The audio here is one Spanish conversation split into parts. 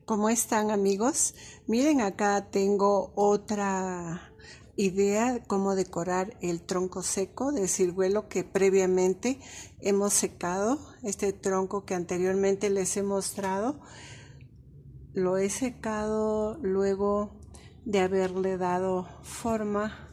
¿Cómo están, amigos? Miren, acá tengo otra idea de cómo decorar el tronco seco de ciruelo que previamente hemos secado. Este tronco que anteriormente les he mostrado, lo he secado luego de haberle dado forma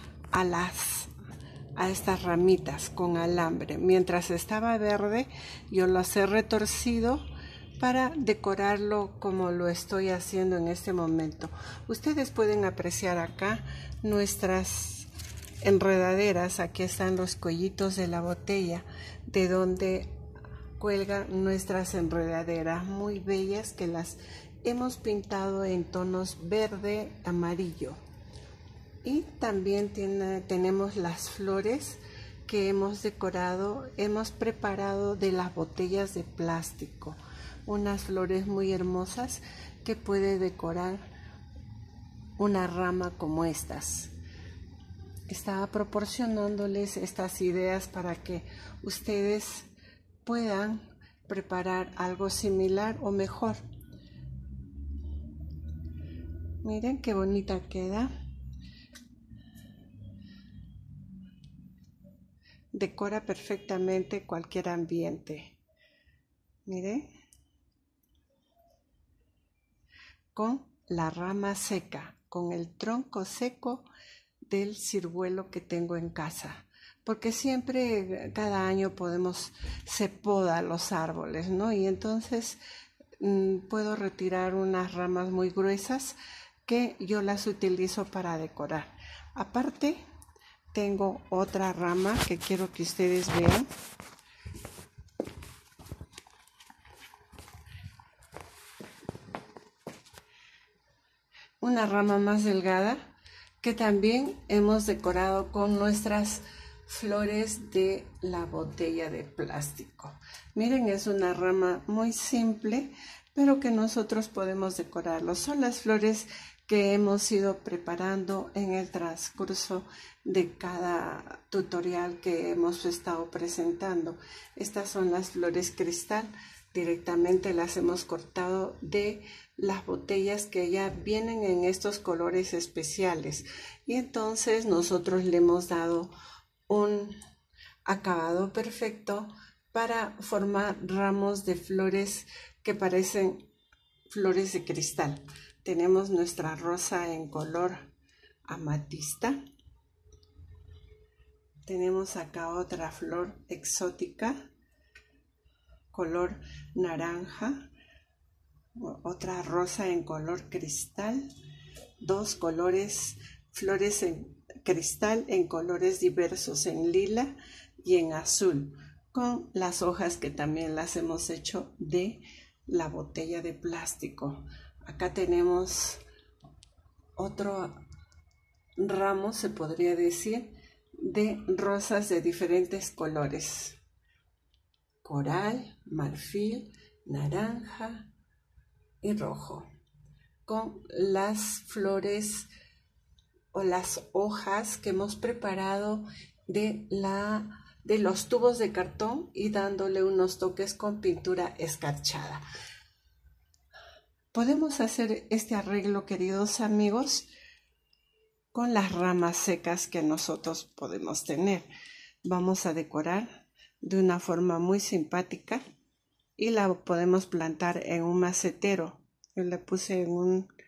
a estas ramitas con alambre. Mientras estaba verde, yo las he retorcido para decorarlo como lo estoy haciendo en este momento. Ustedes pueden apreciar acá nuestras enredaderas. Aquí están los cuellitos de la botella de donde cuelgan nuestras enredaderas muy bellas que las hemos pintado en tonos verde, amarillo. Y también tenemos las flores que hemos decorado, hemos preparado de las botellas de plástico. Unas flores muy hermosas que puede decorar una rama como estas. Estaba proporcionándoles estas ideas para que ustedes puedan preparar algo similar o mejor. Miren qué bonita queda. Decora perfectamente cualquier ambiente. Miren. Con la rama seca, con el tronco seco del ciruelo que tengo en casa, porque siempre cada año se poda los árboles, ¿no? Y entonces puedo retirar unas ramas muy gruesas que yo las utilizo para decorar. Aparte, tengo otra rama que quiero que ustedes vean. Una rama más delgada que también hemos decorado con nuestras flores de la botella de plástico. Miren, es una rama muy simple, pero que nosotros podemos decorarlo. Son las flores que hemos ido preparando en el transcurso de cada tutorial que hemos estado presentando. Estas son las flores cristal. Directamente las hemos cortado de las botellas que ya vienen en estos colores especiales, y entonces nosotros le hemos dado un acabado perfecto para formar ramos de flores que parecen flores de cristal. Tenemos nuestra rosa en color amatista. Tenemos acá otra flor exótica color naranja, otra rosa en color cristal, dos flores en cristal en colores diversos, en lila y en azul, con las hojas que también las hemos hecho de la botella de plástico. Acá tenemos otro ramo, se podría decir, de rosas de diferentes colores: coral, marfil, naranja y rojo, con las flores o las hojas que hemos preparado de los tubos de cartón y dándole unos toques con pintura escarchada. Podemos hacer este arreglo, queridos amigos, con las ramas secas que nosotros podemos tener. Vamos a decorar de una forma muy simpática y la podemos plantar en un macetero. Yo la puse en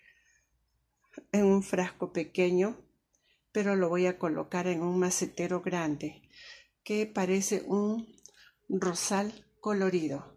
un frasco pequeño, pero lo voy a colocar en un macetero grande que parece un rosal colorido.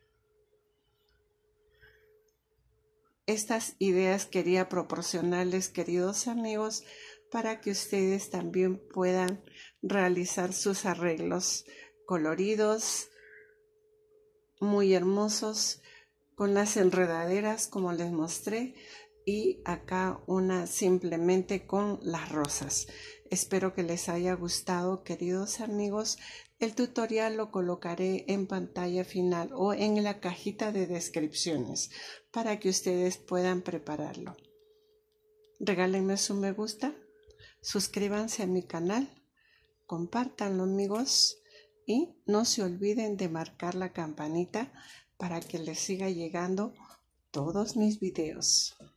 Estas ideas quería proporcionarles, queridos amigos, para que ustedes también puedan realizar sus arreglos coloridos, muy hermosos, con las enredaderas como les mostré, y acá una simplemente con las rosas. Espero que les haya gustado, queridos amigos. El tutorial lo colocaré en pantalla final o en la cajita de descripciones para que ustedes puedan prepararlo. Regálenme su me gusta, suscríbanse a mi canal, compártanlo, amigos, y no se olviden de marcar la campanita para que les siga llegando todos mis videos.